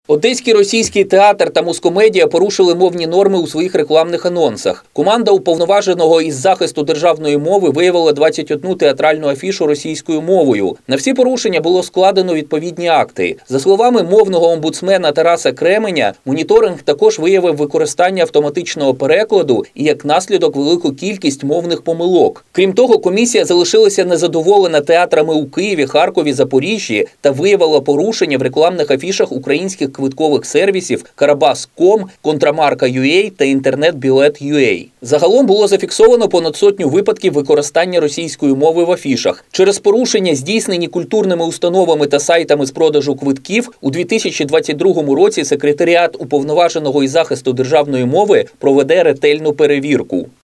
Одеський російський театр та Мускомедія порушили мовні норми у своїх рекламних анонсах. Команда уповноваженого із захисту державної мови виявила 21 театральну афішу російською мовою. На всі порушення було складено відповідні акти. За словами мовного омбудсмена Тараса Кременя, моніторинг також виявив використання автоматичного перекладу і, як наслідок, велику кількість мовних помилок. Крім того, комісія залишилася незадоволена театрами у Києві, Харкові, Запоріжжі та виявила порушення в рекламних афішах українських квиткових сервісів Карабас.ком, Контрамарка.ua та Інтернет-білет.ua. Загалом було зафіксовано понад сотню випадків використання російської мови в афішах. Через порушення, здійснені культурними установами та сайтами з продажу квитків, у 2022 році секретаріат уповноваженого із захисту державної мови проведе ретельну перевірку.